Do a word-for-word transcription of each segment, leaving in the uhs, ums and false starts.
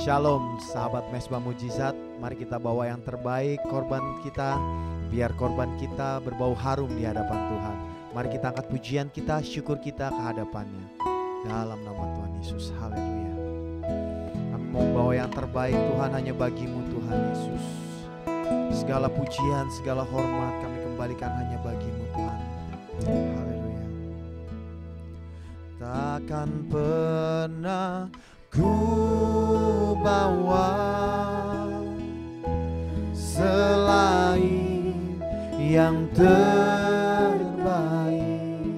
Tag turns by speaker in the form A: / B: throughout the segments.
A: Shalom sahabat Mesbah Mujizat, mari kita bawa yang terbaik korban kita, biar korban kita berbau harum di hadapan Tuhan. Mari kita angkat pujian kita, syukur kita ke hadapannya. Dalam nama Tuhan Yesus, haleluya. Kami mau bawa yang terbaik Tuhan, hanya bagimu Tuhan Yesus. Segala pujian, segala hormat kami kembalikan hanya bagimu Tuhan. Haleluya. Takkan pernah ku bawa selain yang terbaik,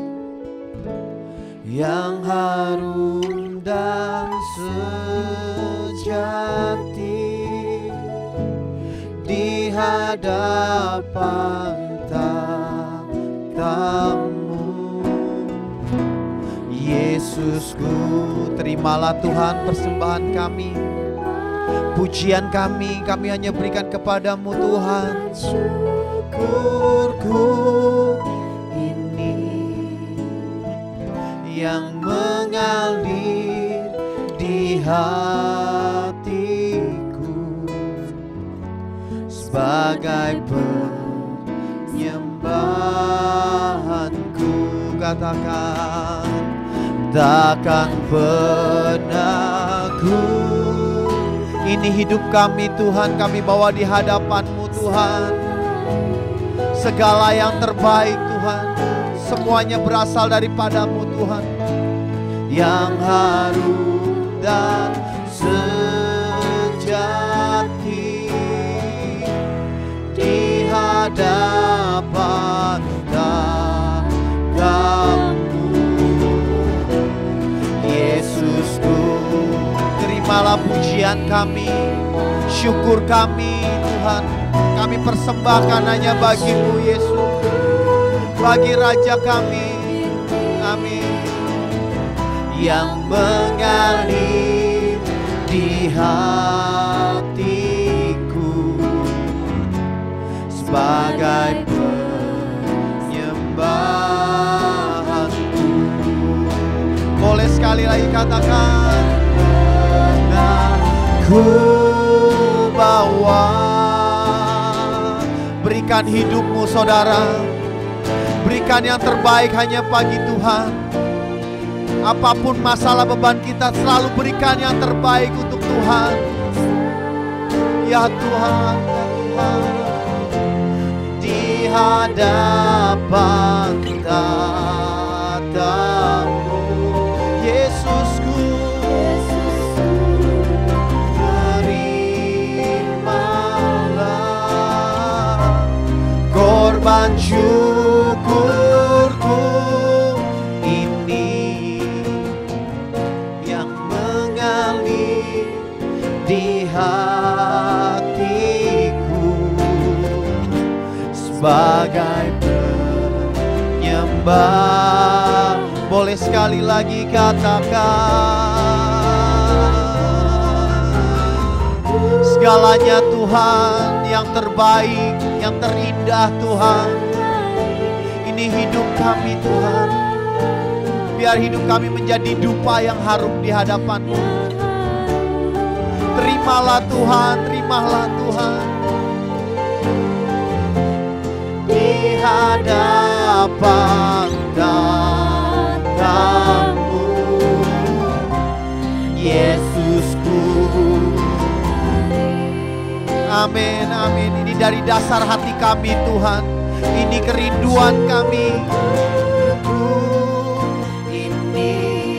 A: yang harum dan sejati di hadapan tatamu. Yesusku, terimalah Tuhan persembahan kami, pujian kami, kami hanya berikan kepadamu Tuhan. Syukurku ini yang mengalir di hatiku sebagai penyembahanku. Katakan, takkan pernah ku, ini hidup kami Tuhan, kami bawa di hadapan-Mu Tuhan. Segala yang terbaik Tuhan, semuanya berasal daripada-Mu Tuhan. Yang harum dan sejati di hadapan Kamu, Yesusku. Terimalah pujian kami, syukur kami Tuhan. Kami persembahkan hanya bagimu Yesus, bagi Raja kami. Amin. Yang mengalir di hatiku sebagai penyembahanku. Boleh sekali lagi katakan, ku bawa. Berikan hidupmu saudara, berikan yang terbaik hanya bagi Tuhan. Apapun masalah beban kita, selalu berikan yang terbaik untuk Tuhan. Ya Tuhan, ya Tuhan, di hadapan tatamu, Yesusku. Korban syukurku ini yang mengalir di hatiku sebagai penyembah. Boleh sekali lagi katakan, segalanya Tuhan yang terbaik, yang terindah Tuhan. Ini hidup kami Tuhan, biar hidup kami menjadi dupa yang harum di hadapan-Mu. Terimalah Tuhan, terimalah Tuhan. Di hadapan Kamu, Yesusku. Amin, amin. Ini dari dasar hati kami Tuhan, ini kerinduan kami. Ini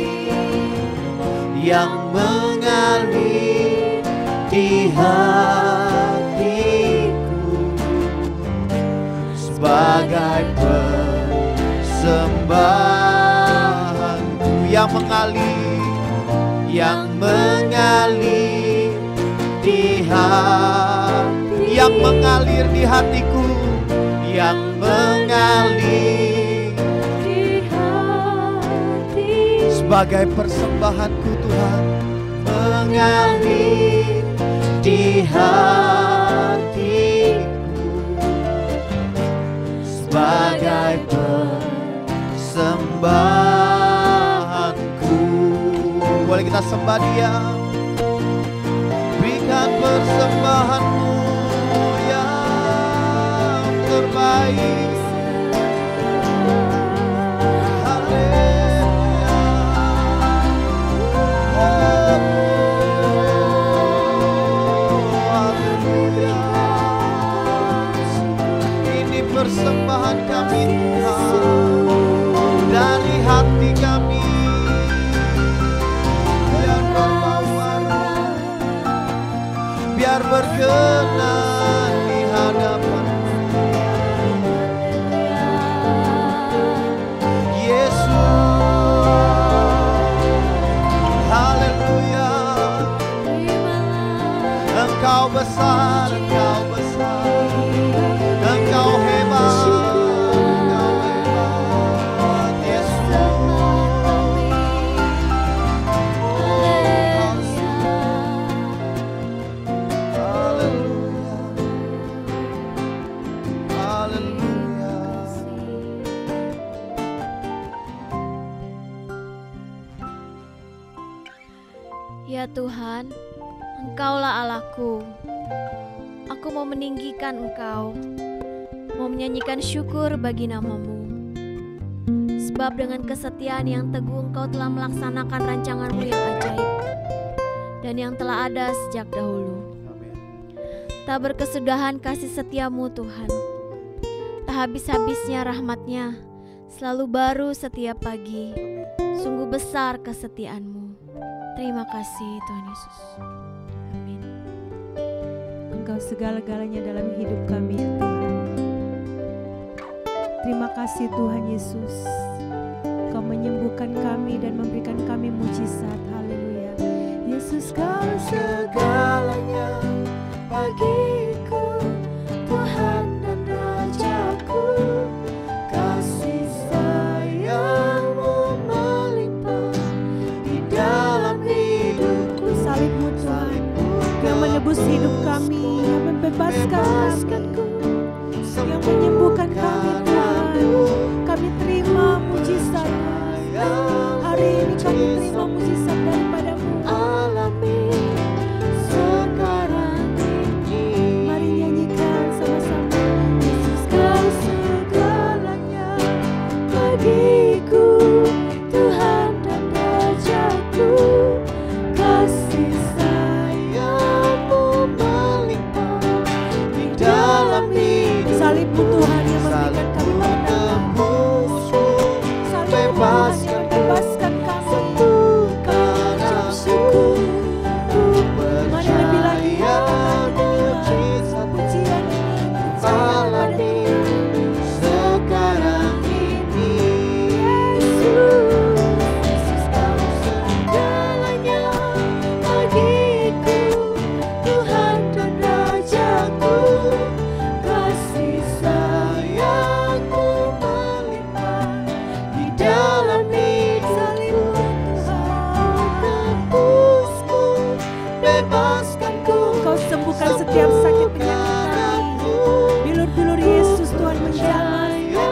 A: yang mengalir di hatiku sebagai persembahanku. Yang mengalir, yang mengalir di hati, yang mengalir di hatiku, yang mengalir di hati sebagai persembahanku Tuhan. Mengalir di hatiku sebagai persembahanku. Boleh kita sembah Dia. Ini persembahan kami Tuhan, dari hati kami. Biar berbau harum, biar berkenan di hadapan Yesus. Haleluya. Engkau besar, Engkau besar, Engkau hebat, Engkau hebat, Yesus. Haleluya, haleluya.
B: Ya Tuhan, Engkaulah Allahku. Aku mau meninggikan Engkau, mau menyanyikan syukur bagi nama-Mu. Sebab dengan kesetiaan yang teguh Engkau telah melaksanakan rancangan-Mu yang ajaib dan yang telah ada sejak dahulu. Tak berkesudahan kasih setia-Mu Tuhan, tak habis-habisnya rahmat-Nya, selalu baru setiap pagi. Sungguh besar kesetiaan-Mu. Terima kasih Tuhan Yesus. Amin.
C: Engkau segala-galanya dalam hidup kami ya Tuhan. Terima kasih Tuhan Yesus. Kau menyembuhkan kami dan memberikan kami mujizat. Haleluya. Yesus Kau segalanya bagiku, Tuhan dan Rajaku. Kasih sayang-Mu melimpah di dalam hidupku. Salib-Mu Tuhan yang menebus hidup kami, yang membebaskan kami, yang menyembuhkan kami Tuhan. Kami terima mujizat hari ini, kami terima mujizat daripada-Mu. Alami sekarang ini. Mari nyanyikan sama-sama. Yesus Kau segalanya bagiku, Tuhan dan Rajaku. Kasih sayang-Mu melimpah di dalam hidup. Salib-Mu Tuhan yang memberikan kami kemenangan. Salib-Mu Tuhan yang membebaskan kami. Ucap syukur. Mari lebih lagi katakan pujian ini, percaya pada Tuhan.
A: Sekarang ini
C: Yesus, Yesus Kau segalanya bagiku, Tuhan dan Rajaku. Kasih sayang-Mu melimpah di dalam hidup. Salib-Mu Tuhan tebusku, bebaskanku. Kau sembuhkan setiap sakit penyakit kami. Bilur-bilur Yesus Tuhan menjamah.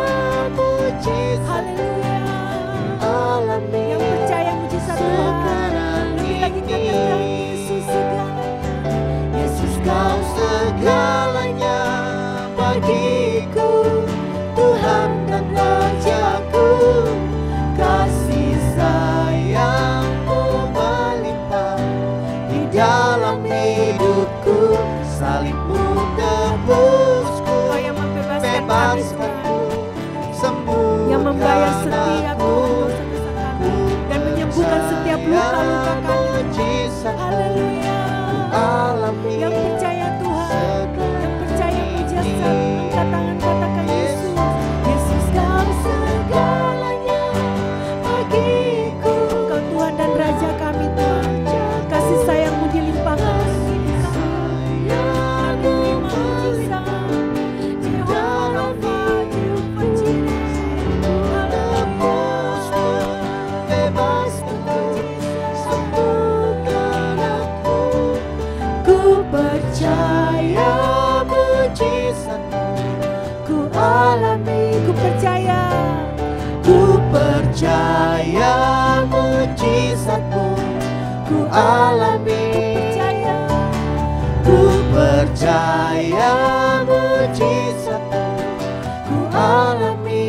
C: Haleluya. Yang percaya mujizat Tuhan, lebih lagi katakan Yesus segalanya. Yesus Kau
A: segalanya bagiku, Tuhan dan Rajaku. Kasih sayang-Mu melimpah di dalam hidupku. Salib-Mu tebusku,
C: Kau yang membebaskan kami Tuhan,
A: bebaskanku, sembuhkan
C: yang membayar setiap
A: aku,
C: dosa-dosa kami dan menyembuhkan setiap luka-luka kami.
A: mujizat
C: Haleluya.
A: alami.
C: Yang percaya Tuhan, yang percaya mujizat, angkat tangan katakan Yesus. Yesus Kau segalanya bagiku, Engkau Tuhan dan Raja kami Tuhan. Kasih sayang-Mu dilimpahkan dalam hidup kami. Kami terima mujizat. Jehovah Rafa, Jehovah Jireh. Haleluya.
A: Bebaskanku, sembuhkan aku.
C: Ku percaya mujizat-Mu, ku alami, ku percaya,
A: Ku percaya mujizat-Mu, ku alami.
C: percaya,
A: Ku percaya mujizat-Mu, ku alami.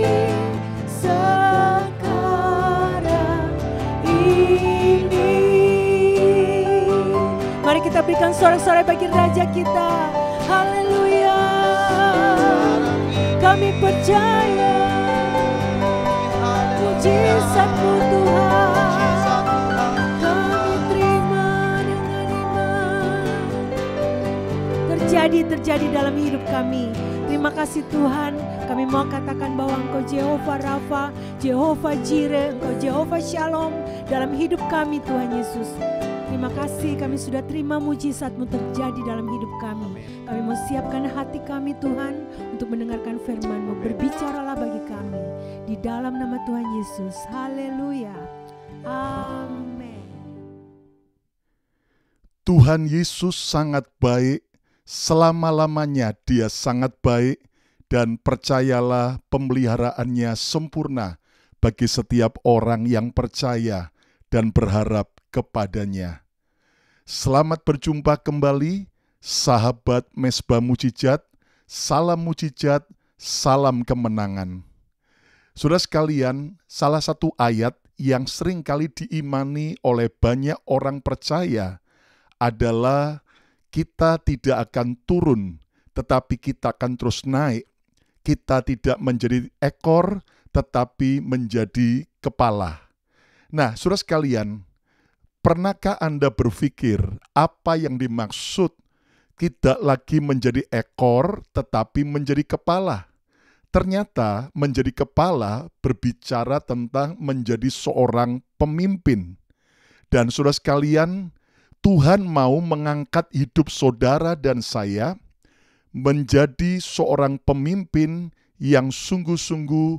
C: sekarang ini. Mari kita berikan sorak-sorai bagi Raja kita. Haleluya. Kami percaya mujizat-Mu Tuhan. Kami terima dengan iman. Terjadi, terjadi dalam hidup kami. Terima kasih Tuhan, kami mau katakan bahwa Engkau Jehovah Rafa, Jehovah Jireh, Engkau Jehovah Shalom dalam hidup kami Tuhan Yesus. Terima kasih kami sudah terima mujizat-Mu terjadi dalam hidup kami. Kami mau siapkan hati kami Tuhan untuk mendengarkan firman-Mu. Berbicaralah bagi kami di dalam nama Tuhan Yesus. Haleluya. Amin.
D: Tuhan Yesus sangat baik. Selama-lamanya Dia sangat baik, dan percayalah pemeliharaannya sempurna bagi setiap orang yang percaya dan berharap kepadanya. Selamat berjumpa kembali, sahabat Mesbah Mujizat. Salam mujizat, salam kemenangan. Saudara sekalian, salah satu ayat yang sering kali diimani oleh banyak orang percaya adalah kita tidak akan turun, tetapi kita akan terus naik. Kita tidak menjadi ekor, tetapi menjadi kepala. Nah, saudara sekalian, pernahkah Anda berpikir apa yang dimaksud tidak lagi menjadi ekor, tetapi menjadi kepala? Ternyata menjadi kepala berbicara tentang menjadi seorang pemimpin. Dan saudara sekalian, Tuhan mau mengangkat hidup saudara dan saya menjadi seorang pemimpin yang sungguh-sungguh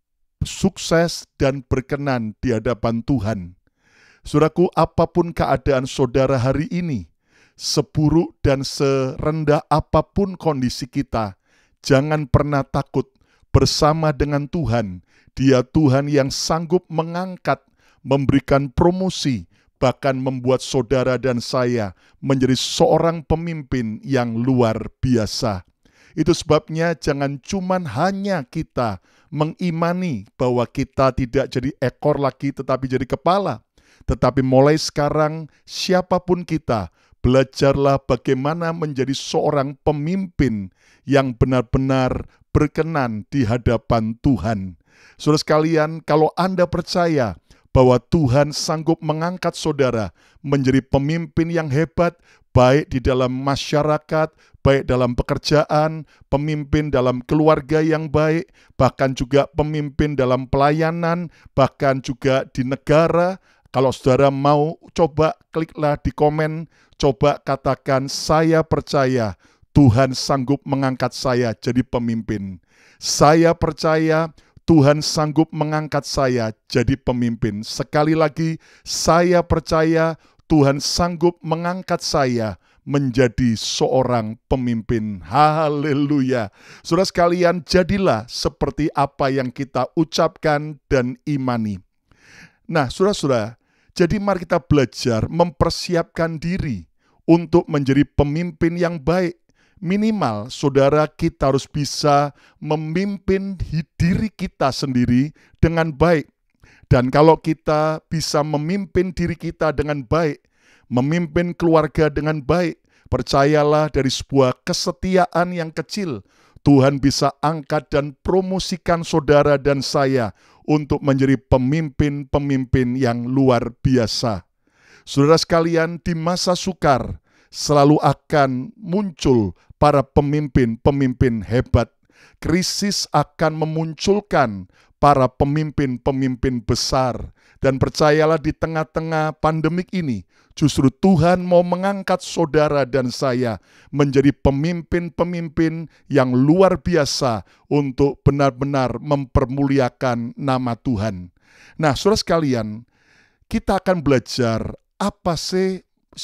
D: sukses dan berkenan di hadapan Tuhan. Saudaraku, apapun keadaan saudara hari ini, seburuk dan serendah apapun kondisi kita, jangan pernah takut. Bersama dengan Tuhan, Dia Tuhan yang sanggup mengangkat, memberikan promosi, bahkan membuat saudara dan saya menjadi seorang pemimpin yang luar biasa. Itu sebabnya jangan cuman hanya kita mengimani bahwa kita tidak jadi ekor lagi tetapi jadi kepala. Tetapi mulai sekarang siapapun kita, belajarlah bagaimana menjadi seorang pemimpin yang benar-benar berkenan di hadapan Tuhan. Saudara sekalian, kalau Anda percaya bahwa Tuhan sanggup mengangkat saudara menjadi pemimpin yang hebat, baik di dalam masyarakat, baik dalam pekerjaan, pemimpin dalam keluarga yang baik, bahkan juga pemimpin dalam pelayanan, bahkan juga di negara. Kalau saudara mau, coba kliklah di komen, coba katakan, saya percaya Tuhan sanggup mengangkat saya jadi pemimpin. Saya percaya Tuhan sanggup mengangkat saya jadi pemimpin. Sekali lagi, saya percaya Tuhan sanggup mengangkat saya menjadi seorang pemimpin. Haleluya. Saudara sekalian, jadilah seperti apa yang kita ucapkan dan imani. Nah, saudara-saudara, jadi mari kita belajar mempersiapkan diri untuk menjadi pemimpin yang baik. Minimal, saudara, kita harus bisa memimpin diri kita sendiri dengan baik. Dan kalau kita bisa memimpin diri kita dengan baik, memimpin keluarga dengan baik, percayalah dari sebuah kesetiaan yang kecil, Tuhan bisa angkat dan promosikan saudara dan saya untuk menjadi pemimpin-pemimpin yang luar biasa. Saudara sekalian, di masa sukar selalu akan muncul para pemimpin-pemimpin hebat. Krisis akan memunculkan para pemimpin-pemimpin besar. Dan percayalah, di tengah-tengah pandemik ini, justru Tuhan mau mengangkat saudara dan saya menjadi pemimpin-pemimpin yang luar biasa untuk benar-benar mempermuliakan nama Tuhan. Nah, saudara sekalian, kita akan belajar apa sih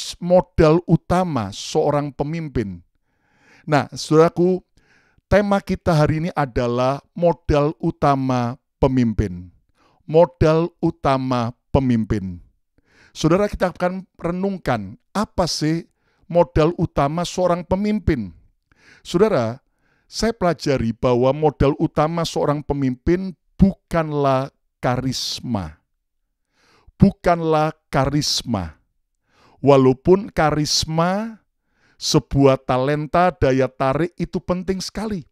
D: modal utama seorang pemimpin. Nah, saudaraku, tema kita hari ini adalah modal utama pemimpin. Modal utama pemimpin. Saudara, kita akan renungkan apa sih modal utama seorang pemimpin. Saudara, saya pelajari bahwa modal utama seorang pemimpin bukanlah karisma. Bukanlah karisma. Walaupun karisma Sebuah talenta, daya tarik itu penting sekali.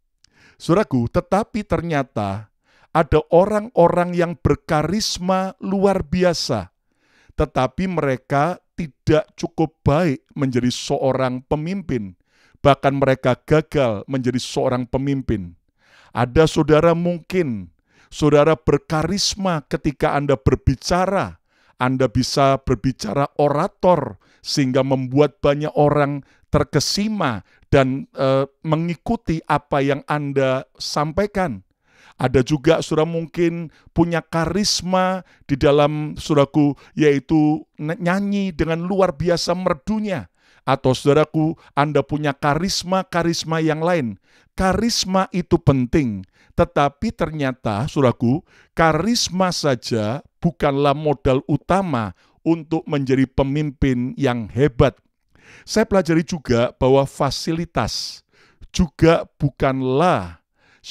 D: Saudaraku, tetapi ternyata ada orang-orang yang berkarisma luar biasa, tetapi mereka tidak cukup baik menjadi seorang pemimpin. Bahkan mereka gagal menjadi seorang pemimpin. Ada saudara mungkin, saudara berkarisma ketika Anda berbicara. Anda bisa berbicara orator sehingga membuat banyak orang terkesima dan e, mengikuti apa yang Anda sampaikan. Ada juga saudara mungkin punya karisma di dalam saudaraku, yaitu nyanyi dengan luar biasa merdunya. Atau saudaraku, Anda punya karisma-karisma yang lain. Karisma itu penting, tetapi ternyata saudaraku, karisma saja bukanlah modal utama untuk menjadi pemimpin yang hebat. Saya pelajari juga bahwa fasilitas juga bukanlah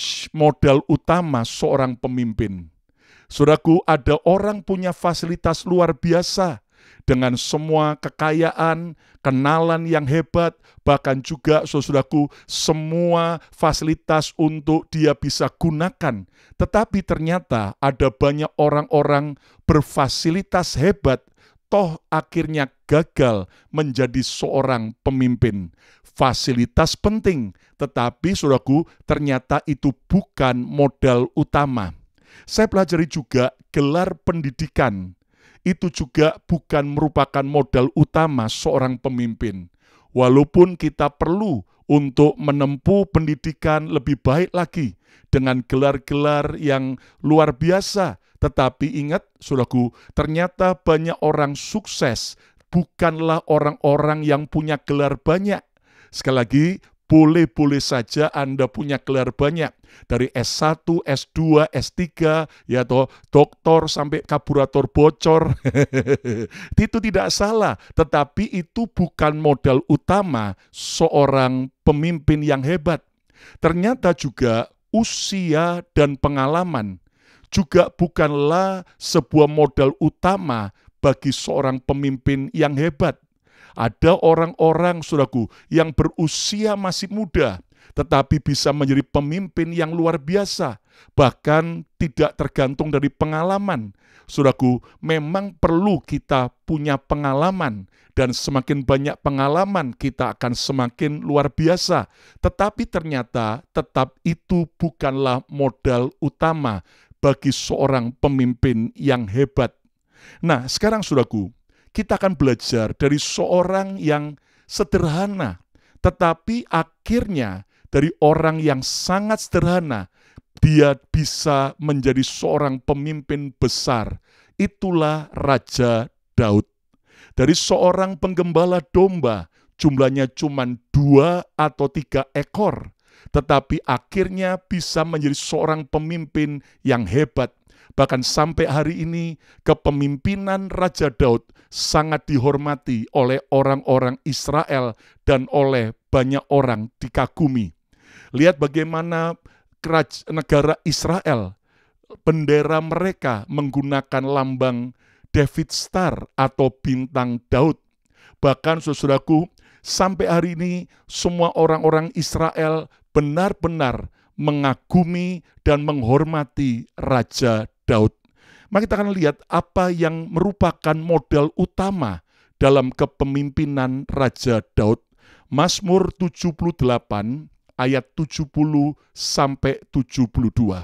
D: modal utama seorang pemimpin. Saudaraku, ada orang punya fasilitas luar biasa dengan semua kekayaan, kenalan yang hebat, bahkan juga saudaraku semua fasilitas untuk dia bisa gunakan. Tetapi ternyata ada banyak orang-orang berfasilitas hebat, toh akhirnya gagal menjadi seorang pemimpin. Fasilitas penting, tetapi saudaraku ternyata itu bukan modal utama. Saya pelajari juga gelar pendidikan. Itu juga bukan merupakan modal utama seorang pemimpin. Walaupun kita perlu untuk menempuh pendidikan lebih baik lagi dengan gelar-gelar yang luar biasa. Tetapi ingat, saudaraku, ternyata banyak orang sukses bukanlah orang-orang yang punya gelar banyak. Sekali lagi, boleh-boleh saja Anda punya gelar banyak. Dari S satu, S dua, S tiga, ya toh, doktor sampai karburator bocor. Itu tidak salah, tetapi itu bukan modal utama seorang pemimpin yang hebat. Ternyata juga usia dan pengalaman juga bukanlah sebuah modal utama bagi seorang pemimpin yang hebat. Ada orang-orang, saudaraku, yang berusia masih muda, tetapi bisa menjadi pemimpin yang luar biasa, bahkan tidak tergantung dari pengalaman. Saudaraku, memang perlu kita punya pengalaman, dan semakin banyak pengalaman, kita akan semakin luar biasa. Tetapi ternyata tetap itu bukanlah modal utama bagi seorang pemimpin yang hebat. Nah, sekarang saudaraku, kita akan belajar dari seorang yang sederhana, tetapi akhirnya dari orang yang sangat sederhana, dia bisa menjadi seorang pemimpin besar. Itulah Raja Daud. Dari seorang penggembala domba, jumlahnya cuma dua atau tiga ekor, tetapi akhirnya bisa menjadi seorang pemimpin yang hebat. Bahkan sampai hari ini kepemimpinan Raja Daud sangat dihormati oleh orang-orang Israel dan oleh banyak orang dikagumi. Lihat bagaimana negara Israel, bendera mereka menggunakan lambang David Star atau bintang Daud. Bahkan saudaraku, sampai hari ini semua orang-orang Israel benar-benar mengagumi dan menghormati Raja Daud. Mari kita akan lihat apa yang merupakan modal utama dalam kepemimpinan Raja Daud. Mazmur tujuh puluh delapan ayat tujuh puluh sampai tujuh puluh dua.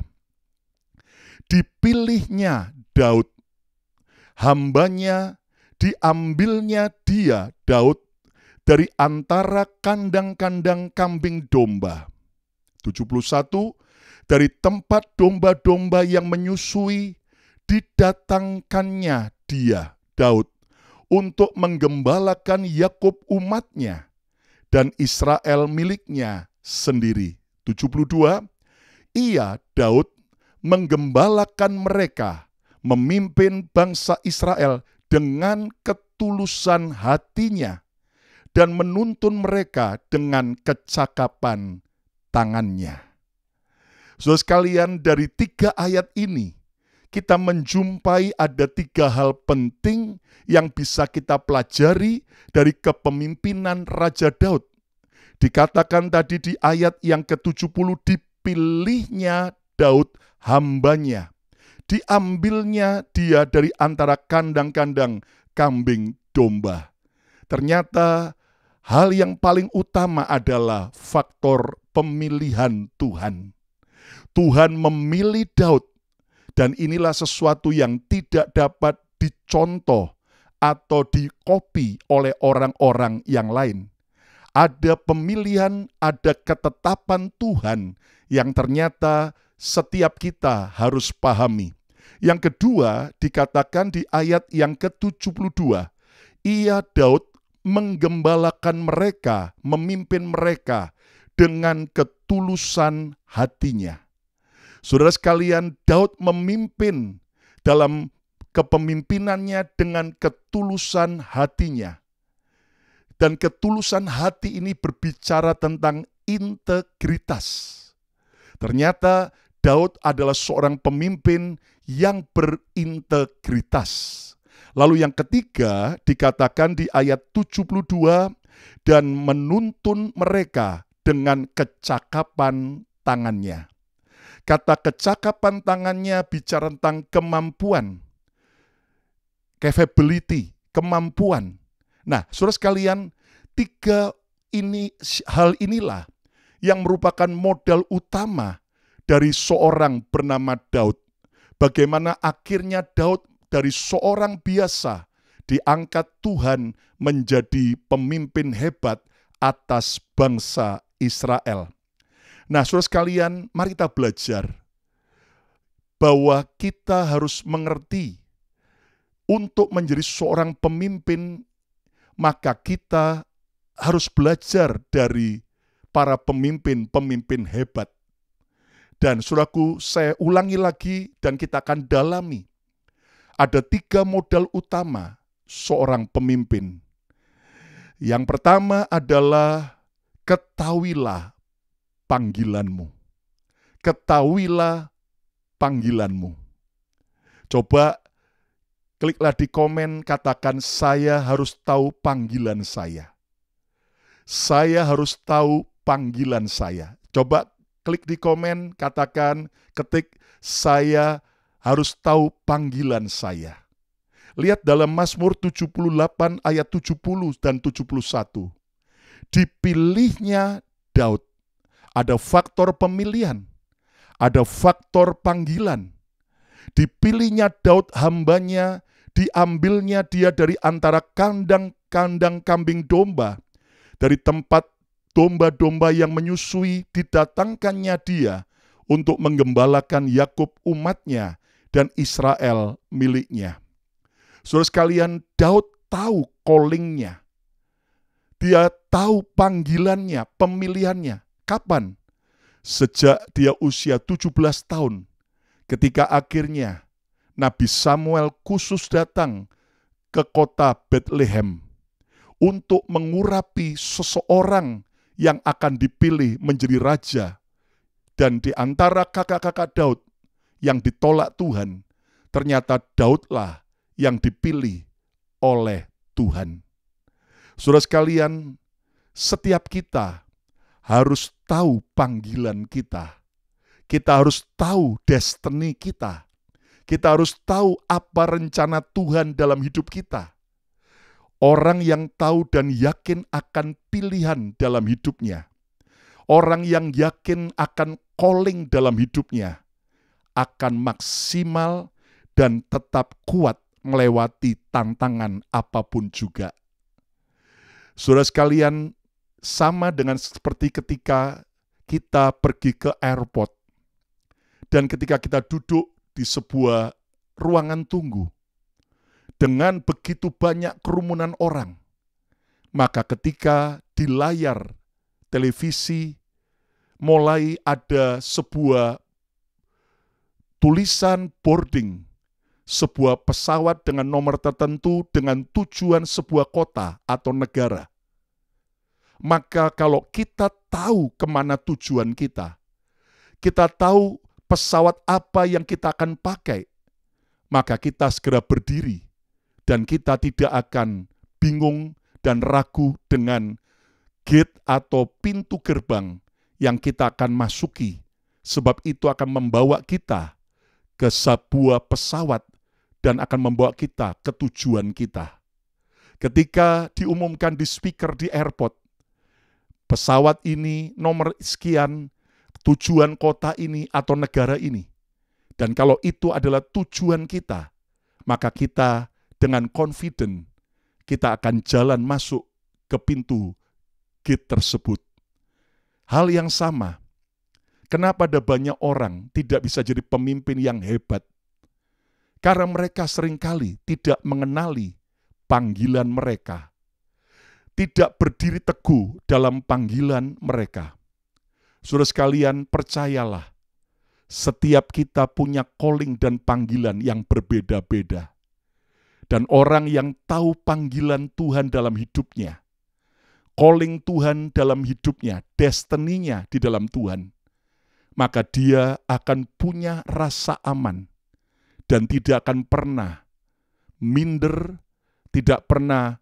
D: Dipilihnya Daud, hambanya, diambilnya dia Daud dari antara kandang-kandang kambing domba. tujuh puluh satu, dari tempat domba-domba yang menyusui, didatangkannya dia, Daud, untuk menggembalakan Yakub umatnya, dan Israel miliknya sendiri. tujuh puluh dua, ia, Daud, menggembalakan mereka, memimpin bangsa Israel dengan ketulusan hatinya, dan menuntun mereka dengan kecakapan tangannya. Saudara sekalian, dari tiga ayat ini kita menjumpai ada tiga hal penting yang bisa kita pelajari dari kepemimpinan Raja Daud. Dikatakan tadi di ayat yang ke tujuh puluh, dipilihnya Daud hambanya. Diambilnya dia dari antara kandang-kandang kambing domba. Ternyata hal yang paling utama adalah faktor pemilihan Tuhan. Tuhan memilih Daud, dan inilah sesuatu yang tidak dapat dicontoh atau dikopi oleh orang-orang yang lain. Ada pemilihan, ada ketetapan Tuhan yang ternyata setiap kita harus pahami. Yang kedua, dikatakan di ayat yang ke tujuh puluh dua, ia Daud menggembalakan mereka, memimpin mereka dengan ketulusan hatinya. Saudara sekalian, Daud memimpin dalam kepemimpinannya dengan ketulusan hatinya. Dan ketulusan hati ini berbicara tentang integritas. Ternyata Daud adalah seorang pemimpin yang berintegritas. Lalu yang ketiga dikatakan di ayat tujuh puluh dua, dan menuntun mereka dengan kecakapan tangannya. Kata kecakapan tangannya bicara tentang kemampuan, capability, kemampuan. Nah, saudara sekalian, tiga ini hal inilah yang merupakan modal utama dari seorang bernama Daud. Bagaimana akhirnya Daud dari seorang biasa diangkat Tuhan menjadi pemimpin hebat atas bangsa Israel. Nah, saudara sekalian, mari kita belajar bahwa kita harus mengerti untuk menjadi seorang pemimpin, maka kita harus belajar dari para pemimpin-pemimpin hebat. Dan saudaraku, saya ulangi lagi dan kita akan dalami. Ada tiga modal utama seorang pemimpin. Yang pertama adalah ketahuilah panggilanmu. Ketahuilah panggilanmu. Coba kliklah di komen, katakan saya harus tahu panggilan saya. Saya harus tahu panggilan saya. Coba klik di komen, katakan, ketik, saya harus tahu panggilan saya. Lihat dalam Mazmur tujuh puluh delapan ayat tujuh puluh dan tujuh puluh satu. Dipilihnya Daud. Ada faktor pemilihan. Ada faktor panggilan. Dipilihnya Daud hambanya, diambilnya dia dari antara kandang-kandang kambing domba. Dari tempat domba-domba yang menyusui, didatangkannya dia untuk menggembalakan Yakub umatnya dan Israel miliknya. Saudara sekalian, Daud tahu callingnya. Dia tahu panggilannya, pemilihannya. Kapan? Sejak dia usia tujuh belas tahun. Ketika akhirnya Nabi Samuel khusus datang ke kota Bethlehem untuk mengurapi seseorang yang akan dipilih menjadi raja. Dan di antara kakak-kakak Daud yang ditolak Tuhan, ternyata Daudlah yang dipilih oleh Tuhan. Saudara sekalian, setiap kita harus tahu panggilan kita. Kita harus tahu destiny kita. Kita harus tahu apa rencana Tuhan dalam hidup kita. Orang yang tahu dan yakin akan pilihan dalam hidupnya, orang yang yakin akan calling dalam hidupnya, akan maksimal dan tetap kuat melewati tantangan apapun juga. Saudara sekalian, sama dengan seperti ketika kita pergi ke airport, dan ketika kita duduk di sebuah ruangan tunggu, dengan begitu banyak kerumunan orang, maka ketika di layar televisi mulai ada sebuah tulisan boarding, sebuah pesawat dengan nomor tertentu dengan tujuan sebuah kota atau negara. Maka kalau kita tahu kemana tujuan kita, kita tahu pesawat apa yang kita akan pakai, maka kita segera berdiri dan kita tidak akan bingung dan ragu dengan gate atau pintu gerbang yang kita akan masuki, sebab itu akan membawa kita ke sebuah pesawat dan akan membawa kita ke tujuan kita. Ketika diumumkan di speaker di airport, pesawat ini nomor sekian, tujuan kota ini atau negara ini. Dan kalau itu adalah tujuan kita, maka kita dengan confident, kita akan jalan masuk ke pintu gate tersebut. Hal yang sama, kenapa ada banyak orang tidak bisa jadi pemimpin yang hebat? Karena mereka seringkali tidak mengenali panggilan mereka. Tidak berdiri teguh dalam panggilan mereka. Saudara sekalian, percayalah, setiap kita punya calling dan panggilan yang berbeda-beda. Dan orang yang tahu panggilan Tuhan dalam hidupnya, calling Tuhan dalam hidupnya, destiny-nya di dalam Tuhan, maka dia akan punya rasa aman dan tidak akan pernah minder, tidak pernah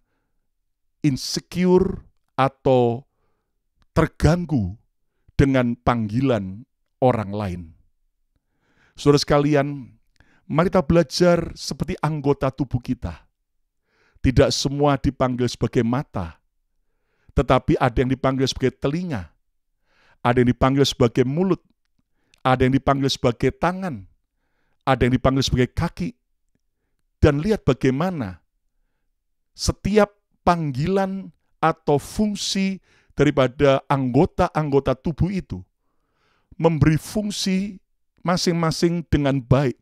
D: insecure atau terganggu dengan panggilan orang lain. Saudara sekalian, mari kita belajar seperti anggota tubuh kita. Tidak semua dipanggil sebagai mata, tetapi ada yang dipanggil sebagai telinga, ada yang dipanggil sebagai mulut, ada yang dipanggil sebagai tangan, ada yang dipanggil sebagai kaki. Dan lihat bagaimana setiap panggilan atau fungsi daripada anggota-anggota tubuh itu memberi fungsi masing-masing dengan baik.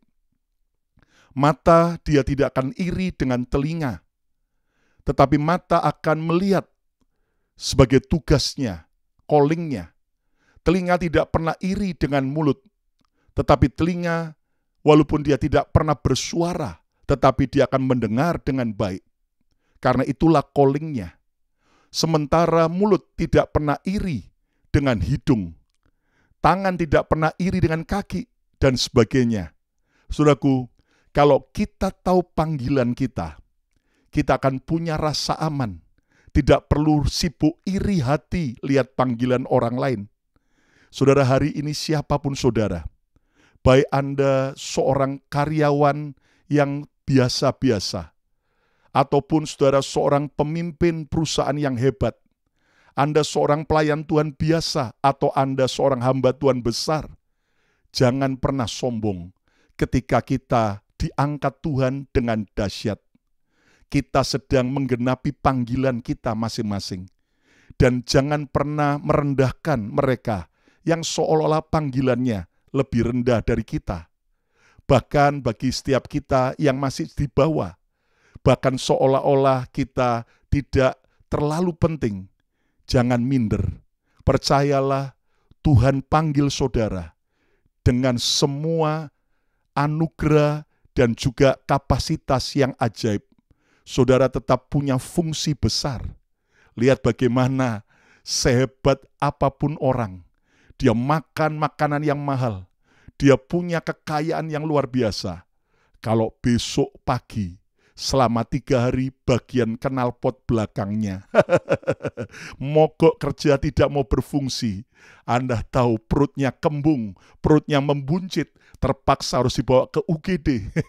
D: Mata dia tidak akan iri dengan telinga, tetapi mata akan melihat sebagai tugasnya, callingnya. Telinga tidak pernah iri dengan mulut, tetapi telinga walaupun dia tidak pernah bersuara, tetapi dia akan mendengar dengan baik. Karena itulah callingnya. Sementara mulut tidak pernah iri dengan hidung, tangan tidak pernah iri dengan kaki, dan sebagainya. Saudaraku, kalau kita tahu panggilan kita, kita akan punya rasa aman. Tidak perlu sibuk iri hati lihat panggilan orang lain. Saudara, hari ini siapapun saudara, baik Anda seorang karyawan yang biasa-biasa, ataupun saudara seorang pemimpin perusahaan yang hebat, Anda seorang pelayan Tuhan biasa, atau Anda seorang hamba Tuhan besar, jangan pernah sombong ketika kita diangkat Tuhan dengan dahsyat. Kita sedang menggenapi panggilan kita masing-masing. Dan jangan pernah merendahkan mereka yang seolah-olah panggilannya lebih rendah dari kita. Bahkan bagi setiap kita yang masih di bawah, bahkan seolah-olah kita tidak terlalu penting, jangan minder. Percayalah, Tuhan panggil saudara dengan semua anugerah dan juga kapasitas yang ajaib. Saudara tetap punya fungsi besar. Lihat bagaimana sehebat apapun orang, dia makan makanan yang mahal, dia punya kekayaan yang luar biasa. Kalau besok pagi, selama tiga hari bagian knalpot belakangnya mogok kerja, tidak mau berfungsi, Anda tahu perutnya kembung, perutnya membuncit, terpaksa harus dibawa ke U G D.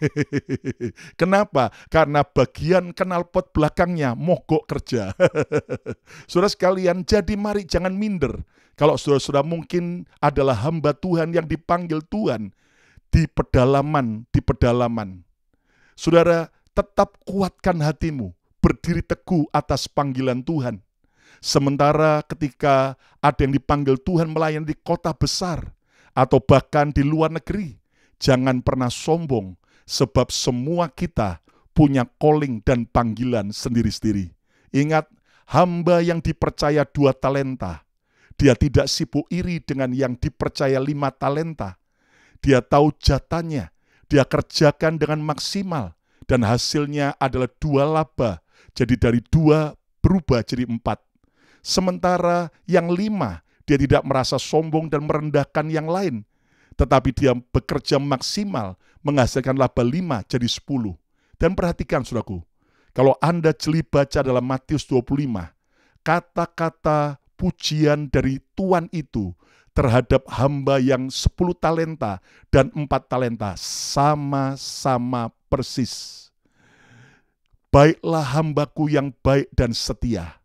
D: Kenapa? Karena bagian knalpot belakangnya mogok kerja. Saudara sekalian, jadi mari jangan minder. Kalau saudara-saudara mungkin adalah hamba Tuhan yang dipanggil Tuhan di pedalaman, di pedalaman. Saudara, tetap kuatkan hatimu, berdiri teguh atas panggilan Tuhan. Sementara ketika ada yang dipanggil Tuhan melayani di kota besar, atau bahkan di luar negeri, jangan pernah sombong, sebab semua kita punya calling dan panggilan sendiri-sendiri. Ingat, hamba yang dipercaya dua talenta, dia tidak sibuk iri dengan yang dipercaya lima talenta. Dia tahu jatahnya, dia kerjakan dengan maksimal, dan hasilnya adalah dua laba, jadi dari dua berubah jadi empat. Sementara yang lima, dia tidak merasa sombong dan merendahkan yang lain, tetapi dia bekerja maksimal, menghasilkan laba lima jadi sepuluh. Dan perhatikan saudaraku, kalau Anda jeli baca dalam Matius dua puluh lima, kata-kata pujian dari Tuhan itu terhadap hamba yang sepuluh talenta dan empat talenta sama-sama persis. Baiklah hambaku yang baik dan setia,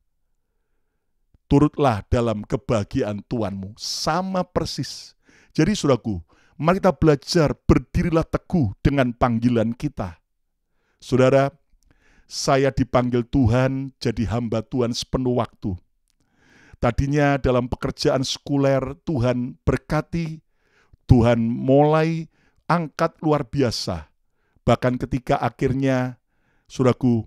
D: turutlah dalam kebahagiaan Tuhanmu. Sama persis. Jadi saudaraku, mari kita belajar berdirilah teguh dengan panggilan kita. Saudara, saya dipanggil Tuhan jadi hamba Tuhan sepenuh waktu. Tadinya dalam pekerjaan sekuler Tuhan berkati, Tuhan mulai angkat luar biasa. Bahkan ketika akhirnya, saudaraku,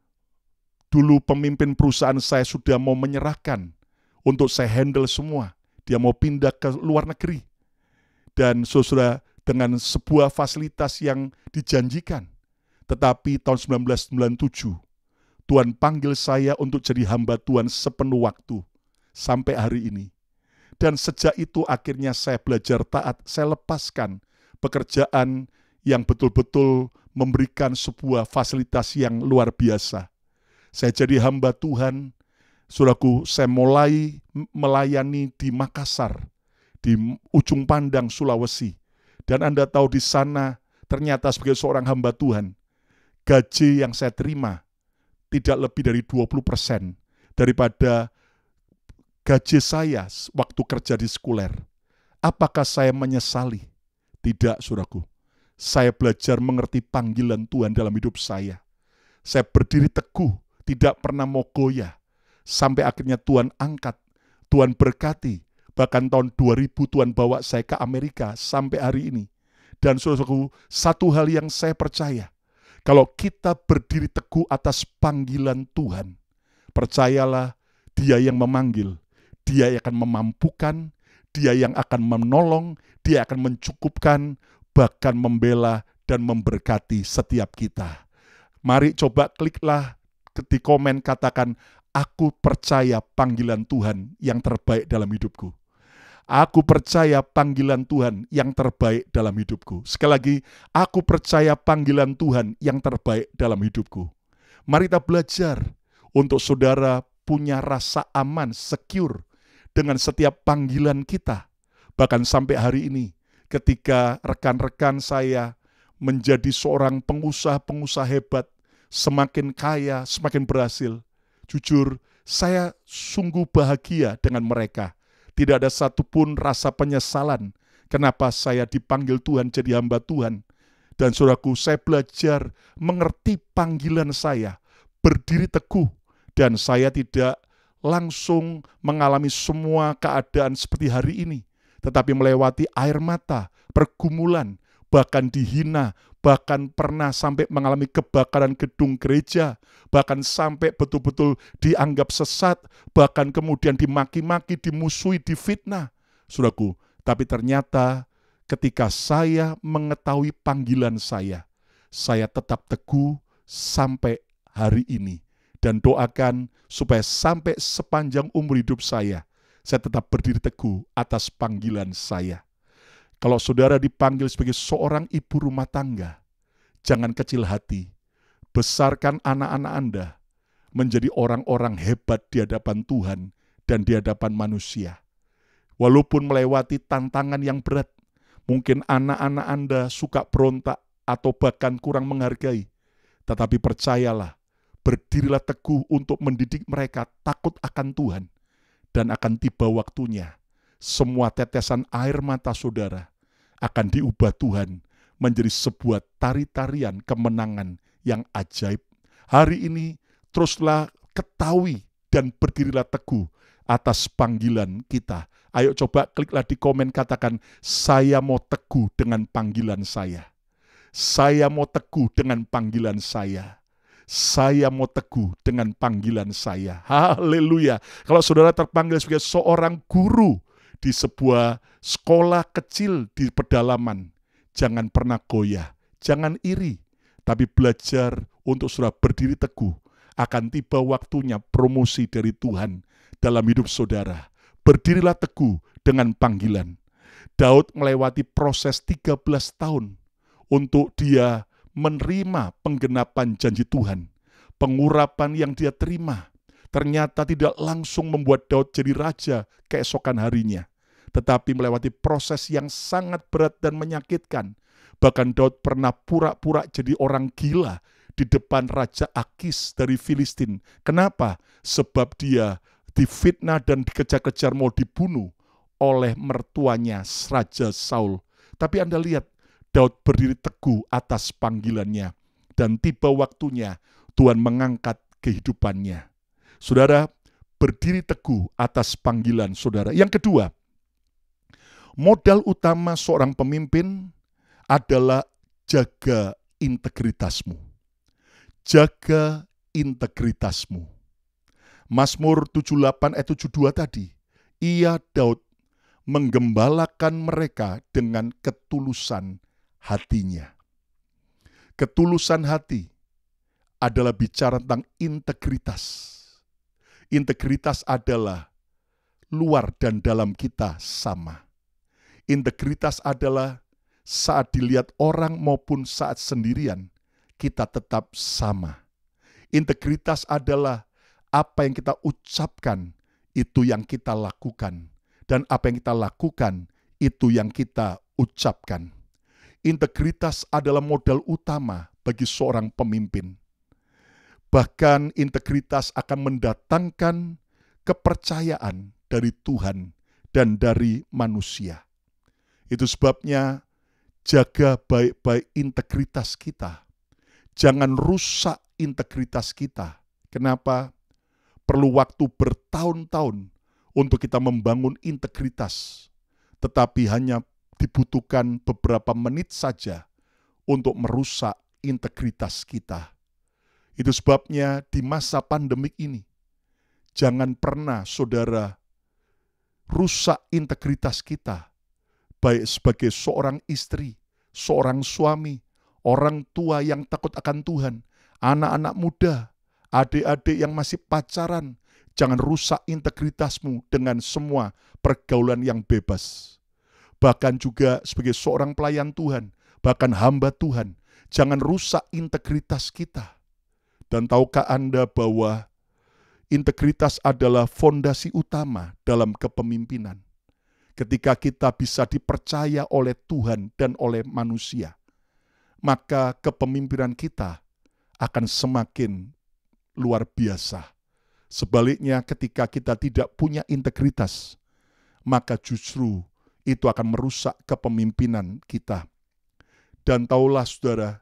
D: dulu pemimpin perusahaan saya sudah mau menyerahkan untuk saya handle semua. Dia mau pindah ke luar negeri. Dan saudara, dengan sebuah fasilitas yang dijanjikan. Tetapi tahun seribu sembilan ratus sembilan puluh tujuh, Tuhan panggil saya untuk jadi hamba Tuhan sepenuh waktu. Sampai hari ini. Dan sejak itu akhirnya saya belajar taat, saya lepaskan pekerjaan yang betul-betul memberikan sebuah fasilitas yang luar biasa. Saya jadi hamba Tuhan, saudaraku, saya mulai melayani di Makassar, di ujung pandang Sulawesi. Dan Anda tahu di sana ternyata sebagai seorang hamba Tuhan, gaji yang saya terima tidak lebih dari dua puluh persen daripada gaji saya waktu kerja di sekuler. Apakah saya menyesali? Tidak, saudaraku. Saya belajar mengerti panggilan Tuhan dalam hidup saya. Saya berdiri teguh, tidak pernah mau goyah. Sampai akhirnya Tuhan angkat, Tuhan berkati. Bahkan tahun dua ribu Tuhan bawa saya ke Amerika sampai hari ini. Dan saudaraku, satu hal yang saya percaya, kalau kita berdiri teguh atas panggilan Tuhan, percayalah Dia yang memanggil, Dia yang akan memampukan, Dia yang akan menolong, Dia akan mencukupkan, bahkan membela dan memberkati setiap kita. Mari coba kliklah di komen, katakan, aku percaya panggilan Tuhan yang terbaik dalam hidupku. Aku percaya panggilan Tuhan yang terbaik dalam hidupku. Sekali lagi, aku percaya panggilan Tuhan yang terbaik dalam hidupku. Mari kita belajar untuk saudara punya rasa aman, secure, dengan setiap panggilan kita. Bahkan sampai hari ini, ketika rekan-rekan saya menjadi seorang pengusaha-pengusaha hebat, semakin kaya, semakin berhasil, jujur, saya sungguh bahagia dengan mereka. Tidak ada satupun rasa penyesalan kenapa saya dipanggil Tuhan jadi hamba Tuhan. Dan saudaraku, saya belajar mengerti panggilan saya, berdiri teguh, dan saya tidak langsung mengalami semua keadaan seperti hari ini, tetapi melewati air mata, pergumulan, bahkan dihina, bahkan pernah sampai mengalami kebakaran gedung gereja, bahkan sampai betul-betul dianggap sesat, bahkan kemudian dimaki-maki, dimusuhi, difitnah. Saudaraku, tapi ternyata ketika saya mengetahui panggilan saya, saya tetap teguh sampai hari ini. Dan doakan supaya sampai sepanjang umur hidup saya, saya tetap berdiri teguh atas panggilan saya. Kalau saudara dipanggil sebagai seorang ibu rumah tangga, jangan kecil hati. Besarkan anak-anak Anda menjadi orang-orang hebat di hadapan Tuhan dan di hadapan manusia. Walaupun melewati tantangan yang berat, mungkin anak-anak Anda suka berontak atau bahkan kurang menghargai. Tetapi percayalah, berdirilah teguh untuk mendidik mereka takut akan Tuhan. Dan akan tiba waktunya, semua tetesan air mata saudara akan diubah Tuhan menjadi sebuah tari-tarian kemenangan yang ajaib. Hari ini teruslah ketahui dan berdirilah teguh atas panggilan kita. Ayo coba kliklah di komen, katakan, saya mau teguh dengan panggilan saya. Saya mau teguh dengan panggilan saya. Saya mau teguh dengan panggilan saya. Haleluya. Kalau saudara terpanggil sebagai seorang guru di sebuah sekolah kecil di pedalaman, jangan pernah goyah, jangan iri, tapi belajar untuk saudara berdiri teguh. Akan tiba waktunya promosi dari Tuhan dalam hidup saudara. Berdirilah teguh dengan panggilan. Daud melewati proses tiga belas tahun untuk dia menerima penggenapan janji Tuhan. Pengurapan yang dia terima ternyata tidak langsung membuat Daud jadi raja keesokan harinya, tetapi melewati proses yang sangat berat dan menyakitkan. Bahkan Daud pernah pura-pura jadi orang gila di depan Raja Akis dari Filistin. Kenapa? Sebab dia difitnah dan dikejar-kejar mau dibunuh oleh mertuanya Raja Saul. Tapi Anda lihat, Daud berdiri teguh atas panggilannya, dan tiba waktunya Tuhan mengangkat kehidupannya. Saudara, berdiri teguh atas panggilan saudara. Yang kedua, modal utama seorang pemimpin adalah jaga integritasmu. Jaga integritasmu. Mazmur tujuh puluh delapan ayat tujuh puluh dua tadi, ia Daud menggembalakan mereka dengan ketulusan hatinya. Ketulusan hati adalah bicara tentang integritas. Integritas adalah luar dan dalam kita sama. Integritas adalah saat dilihat orang maupun saat sendirian, kita tetap sama. Integritas adalah apa yang kita ucapkan, itu yang kita lakukan. Dan apa yang kita lakukan, itu yang kita ucapkan. Integritas adalah modal utama bagi seorang pemimpin. Bahkan integritas akan mendatangkan kepercayaan dari Tuhan dan dari manusia. Itu sebabnya jaga baik-baik integritas kita. Jangan rusak integritas kita. Kenapa? Perlu waktu bertahun-tahun untuk kita membangun integritas, tetapi hanya dibutuhkan beberapa menit saja untuk merusak integritas kita. Itu sebabnya di masa pandemik ini, jangan pernah saudara rusak integritas kita, baik sebagai seorang istri, seorang suami, orang tua yang takut akan Tuhan, anak-anak muda, adik-adik yang masih pacaran. Jangan rusak integritasmu dengan semua pergaulan yang bebas. Bahkan juga sebagai seorang pelayan Tuhan, bahkan hamba Tuhan, jangan rusak integritas kita. Dan tahukah Anda bahwa integritas adalah fondasi utama dalam kepemimpinan? Ketika kita bisa dipercaya oleh Tuhan dan oleh manusia, maka kepemimpinan kita akan semakin luar biasa. Sebaliknya, ketika kita tidak punya integritas, maka justru itu akan merusak kepemimpinan kita. Dan tahulah saudara,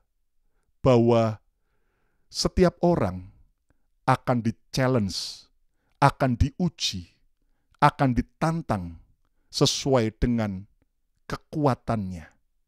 D: bahwa setiap orang akan di-challenge, akan diuji, akan ditantang sesuai dengan kekuatannya.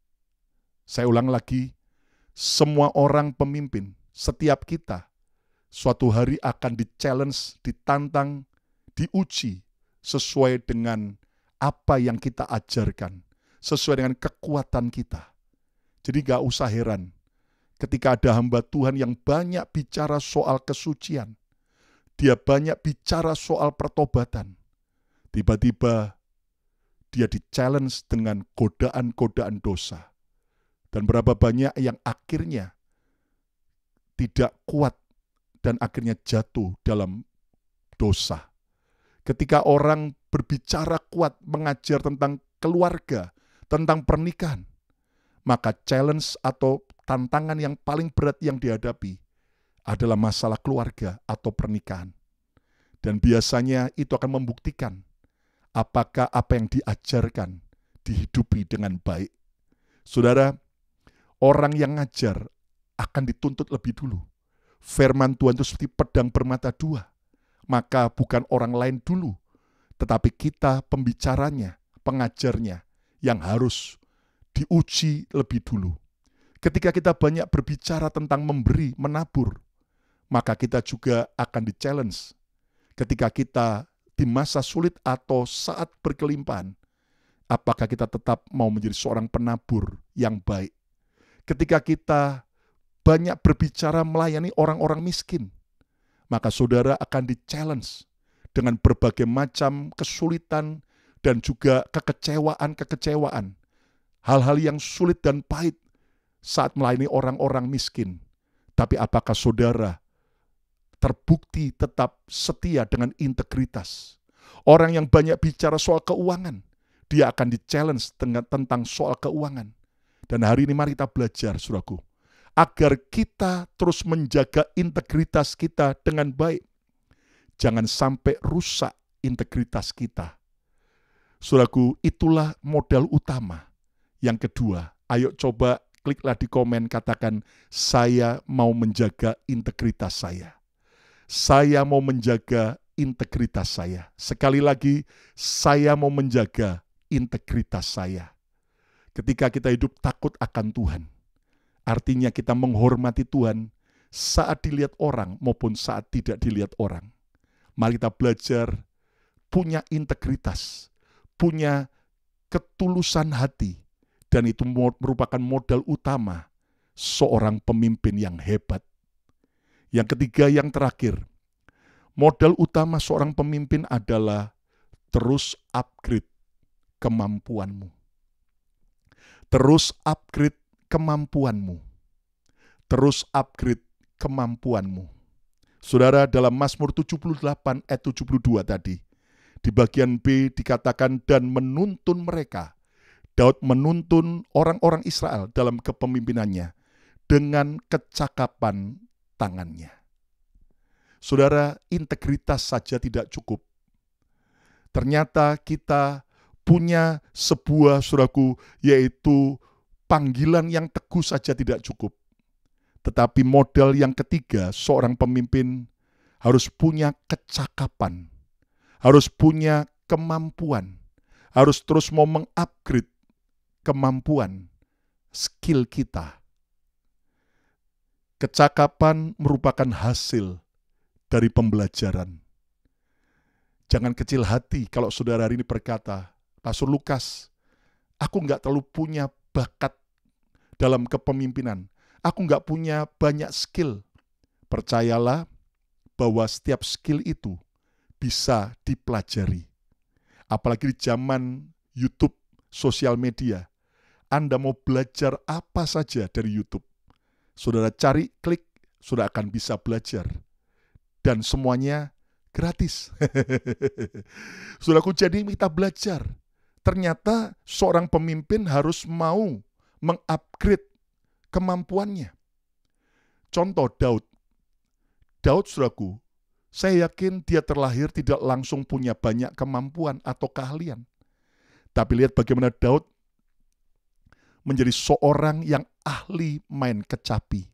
D: Saya ulang lagi, semua orang pemimpin, setiap kita, suatu hari akan di-challenge, ditantang, diuji sesuai dengan apa yang kita ajarkan, sesuai dengan kekuatan kita. Jadi gak usah heran ketika ada hamba Tuhan yang banyak bicara soal kesucian, dia banyak bicara soal pertobatan, tiba-tiba dia di-challenge dengan godaan-godaan dosa. Dan berapa banyak yang akhirnya tidak kuat dan akhirnya jatuh dalam dosa. Ketika orang berbicara kuat, mengajar tentang keluarga, tentang pernikahan, maka challenge atau tantangan yang paling berat yang dihadapi adalah masalah keluarga atau pernikahan. Dan biasanya itu akan membuktikan apakah apa yang diajarkan dihidupi dengan baik. Saudara, orang yang ngajar akan dituntut lebih dulu. Firman Tuhan itu seperti pedang bermata dua. Maka bukan orang lain dulu, tetapi kita pembicaranya, pengajarnya, yang harus diuji lebih dulu. Ketika kita banyak berbicara tentang memberi, menabur, maka kita juga akan di-challenge. Ketika kita di masa sulit atau saat berkelimpahan, apakah kita tetap mau menjadi seorang penabur yang baik? Ketika kita banyak berbicara melayani orang-orang miskin, maka saudara akan di-challenge dengan berbagai macam kesulitan dan juga kekecewaan-kekecewaan. Hal-hal yang sulit dan pahit saat melayani orang-orang miskin. Tapi apakah saudara terbukti tetap setia dengan integritas? Orang yang banyak bicara soal keuangan, dia akan di-challenge dengan tentang soal keuangan. Dan hari ini mari kita belajar, saudaraku, agar kita terus menjaga integritas kita dengan baik. Jangan sampai rusak integritas kita. Saudaraku, itulah modal utama. Yang kedua, ayo coba kliklah di komen, katakan, saya mau menjaga integritas saya. Saya mau menjaga integritas saya. Sekali lagi, saya mau menjaga integritas saya. Ketika kita hidup takut akan Tuhan, artinya kita menghormati Tuhan saat dilihat orang maupun saat tidak dilihat orang. Mari kita belajar punya integritas, punya ketulusan hati, dan itu merupakan modal utama seorang pemimpin yang hebat. Yang ketiga, yang terakhir, modal utama seorang pemimpin adalah terus upgrade kemampuanmu. Terus upgrade kemampuanmu. Terus upgrade kemampuanmu. Saudara, dalam Mazmur tujuh puluh delapan ayat tujuh puluh dua tadi, di bagian B dikatakan, dan menuntun mereka. Daud menuntun orang-orang Israel dalam kepemimpinannya dengan kecakapan tangannya. Saudara, integritas saja tidak cukup. Ternyata kita punya sebuah, saudaraku, yaitu panggilan yang teguh saja tidak cukup. Tetapi modal yang ketiga, seorang pemimpin harus punya kecakapan, harus punya kemampuan, harus terus mau mengupgrade kemampuan, skill kita. Kecakapan merupakan hasil dari pembelajaran. Jangan kecil hati kalau saudara hari ini berkata, Pastor Lukas, aku nggak terlalu punya bakat dalam kepemimpinan. Aku nggak punya banyak skill. Percayalah bahwa setiap skill itu bisa dipelajari. Apalagi di zaman YouTube, sosial media. Anda mau belajar apa saja dari YouTube. Saudara cari, klik, sudah akan bisa belajar. Dan semuanya gratis. Saudaraku, jadi kita belajar. Ternyata seorang pemimpin harus mau mengupgrade kemampuannya. Contoh Daud. Daud, saudaraku, saya yakin dia terlahir tidak langsung punya banyak kemampuan atau keahlian. Tapi lihat bagaimana Daud menjadi seorang yang ahli main kecapi.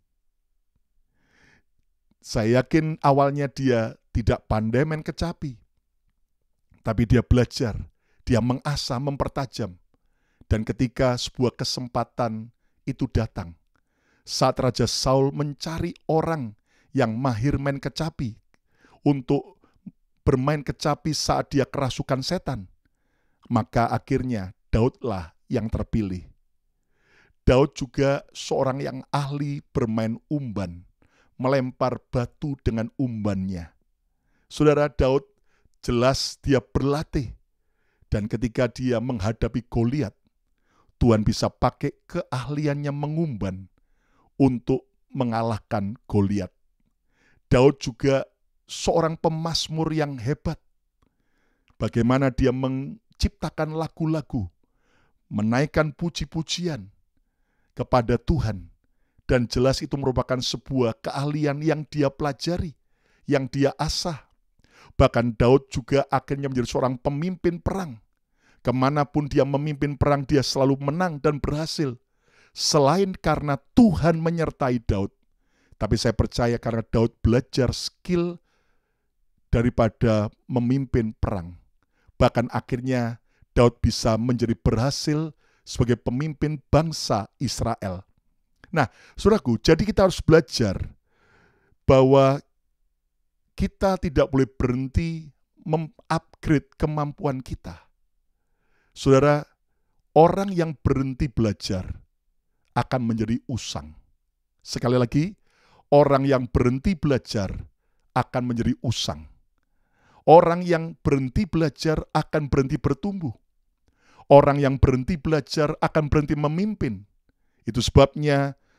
D: Saya yakin awalnya dia tidak pandai main kecapi. Tapi dia belajar, dia mengasah, mempertajam. Dan ketika sebuah kesempatan itu datang, saat Raja Saul mencari orang yang mahir main kecapi untuk bermain kecapi saat dia kerasukan setan, maka akhirnya Daudlah yang terpilih. Daud juga seorang yang ahli bermain umban, melempar batu dengan umbannya. Saudara, Daud jelas dia berlatih, dan ketika dia menghadapi Goliat, Tuhan bisa pakai keahliannya mengumban untuk mengalahkan Goliat. Daud juga seorang pemazmur yang hebat. Bagaimana dia menciptakan lagu-lagu, menaikkan puji-pujian kepada Tuhan. Dan jelas itu merupakan sebuah keahlian yang dia pelajari, yang dia asah. Bahkan Daud juga akhirnya menjadi seorang pemimpin perang. Kemanapun dia memimpin perang, dia selalu menang dan berhasil. Selain karena Tuhan menyertai Daud, tapi saya percaya karena Daud belajar skill daripada memimpin perang. Bahkan akhirnya Daud bisa menjadi berhasil sebagai pemimpin bangsa Israel. Nah, saudaraku, jadi kita harus belajar bahwa kita tidak boleh berhenti mengupgrade kemampuan kita. Saudara, orang yang berhenti belajar akan menjadi usang. Sekali lagi, orang yang berhenti belajar akan menjadi usang. Orang yang berhenti belajar akan berhenti bertumbuh. Orang yang berhenti belajar akan berhenti memimpin. Itu sebabnya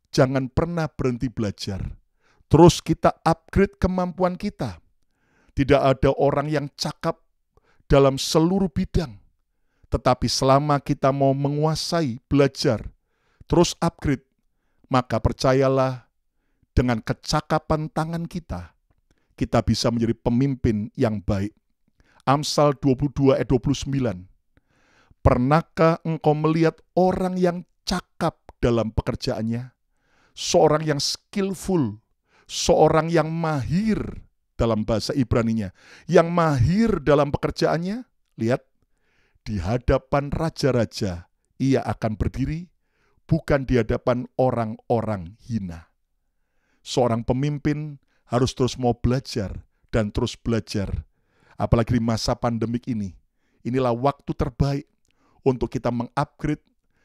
D: jangan pernah berhenti belajar. Terus kita upgrade kemampuan kita. Tidak ada orang yang cakap dalam seluruh bidang. Tetapi selama kita mau menguasai, belajar, terus upgrade, maka percayalah dengan kecakapan tangan kita, kita bisa menjadi pemimpin yang baik. Amsal dua puluh dua ayat dua puluh sembilan. Pernahkah engkau melihat orang yang cakap dalam pekerjaannya? Seorang yang skillful, seorang yang mahir dalam bahasa Ibraninya, yang mahir dalam pekerjaannya. Lihat, di hadapan raja-raja ia akan berdiri, bukan di hadapan orang-orang hina. Seorang pemimpin harus terus mau belajar dan terus belajar. Apalagi di masa pandemik ini. Inilah waktu terbaik untuk kita mengupgrade,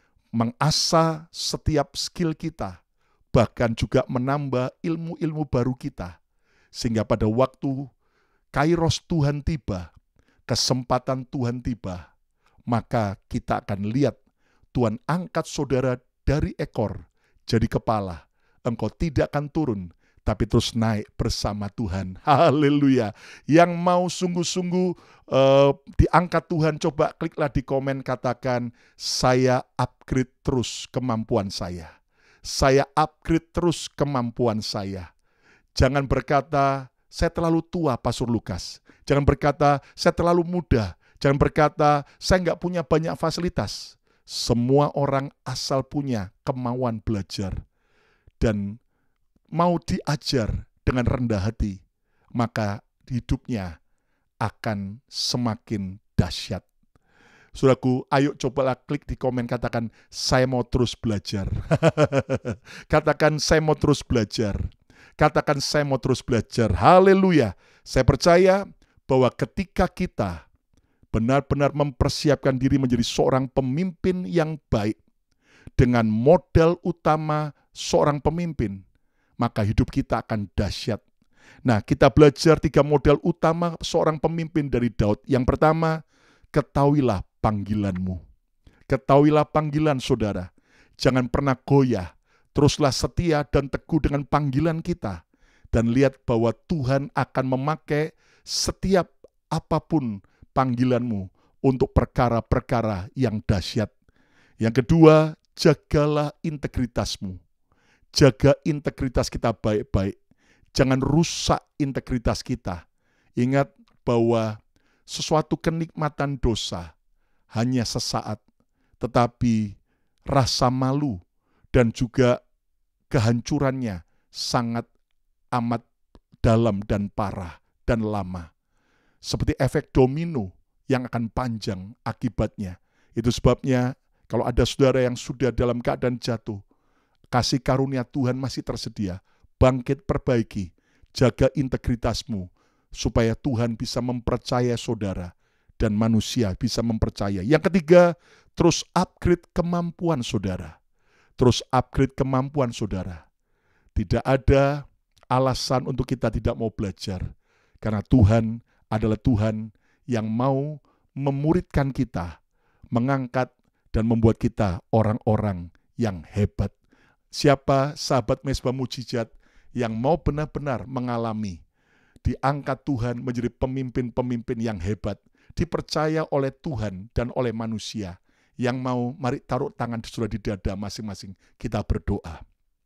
D: mengasah setiap skill kita, bahkan juga menambah ilmu-ilmu baru kita. Sehingga pada waktu kairos Tuhan tiba, kesempatan Tuhan tiba, maka kita akan lihat Tuhan angkat saudara dari ekor jadi kepala. Engkau tidak akan turun, tapi terus naik bersama Tuhan. Haleluya. Yang mau sungguh-sungguh uh, diangkat Tuhan, coba kliklah di komen, katakan, saya upgrade terus kemampuan saya. Saya upgrade terus kemampuan saya. Jangan berkata, saya terlalu tua, Pastor Lukas. Jangan berkata, saya terlalu muda. Jangan berkata, saya nggak punya banyak fasilitas. Semua orang asal punya kemauan belajar dan mau diajar dengan rendah hati, maka hidupnya akan semakin dahsyat. Saudaraku, ayo cobalah klik di komen, katakan, saya mau terus belajar. Katakan, saya mau terus belajar. Katakan, saya mau terus belajar. Haleluya. Saya percaya bahwa ketika kita benar-benar mempersiapkan diri menjadi seorang pemimpin yang baik, dengan modal utama seorang pemimpin, maka hidup kita akan dahsyat. Nah, kita belajar tiga modal utama seorang pemimpin dari Daud. Yang pertama, ketahuilah panggilanmu. Ketahuilah panggilan saudara. Jangan pernah goyah. Teruslah setia dan teguh dengan panggilan kita. Dan lihat bahwa Tuhan akan memakai setiap apapun panggilanmu untuk perkara-perkara yang dahsyat. Yang kedua, jagalah integritasmu. Jaga integritas kita baik-baik. Jangan rusak integritas kita. Ingat bahwa sesuatu kenikmatan dosa hanya sesaat, tetapi rasa malu dan juga kehancurannya sangat amat dalam dan parah dan lama. Seperti efek domino yang akan panjang akibatnya. Itu sebabnya kalau ada saudara yang sudah dalam keadaan jatuh, kasih karunia Tuhan masih tersedia. Bangkit, perbaiki, jaga integritasmu, supaya Tuhan bisa mempercayai saudara dan manusia bisa mempercaya. Yang ketiga, terus upgrade kemampuan saudara. Terus upgrade kemampuan saudara. Tidak ada alasan untuk kita tidak mau belajar. Karena Tuhan adalah Tuhan yang mau memuridkan kita, mengangkat dan membuat kita orang-orang yang hebat. Siapa sahabat Mezbah Mujizat yang mau benar-benar mengalami diangkat Tuhan menjadi pemimpin-pemimpin yang hebat, dipercaya oleh Tuhan dan oleh manusia, yang mau, mari taruh tangan sudah di dada masing-masing, kita berdoa.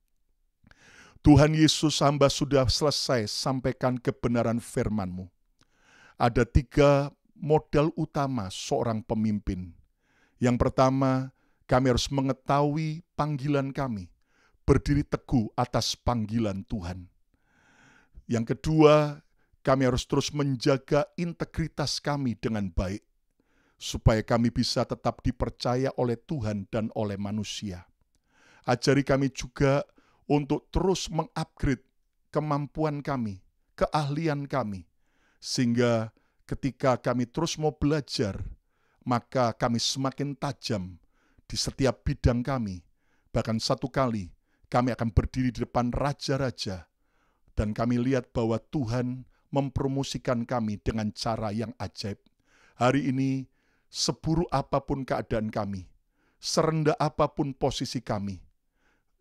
D: Tuhan Yesus, hamba sudah selesai sampaikan kebenaran firman-Mu. Ada tiga modal utama seorang pemimpin. Yang pertama, kami harus mengetahui panggilan kami, berdiri teguh atas panggilan Tuhan. Yang kedua, kami harus terus menjaga integritas kami dengan baik, supaya kami bisa tetap dipercaya oleh Tuhan dan oleh manusia. Ajari kami juga untuk terus mengupgrade kemampuan kami, keahlian kami, sehingga ketika kami terus mau belajar, maka kami semakin tajam di setiap bidang kami. Bahkan satu kali kami akan berdiri di depan raja-raja, dan kami lihat bahwa Tuhan mempromosikan kami dengan cara yang ajaib. Hari ini, seburuk apapun keadaan kami, serendah apapun posisi kami,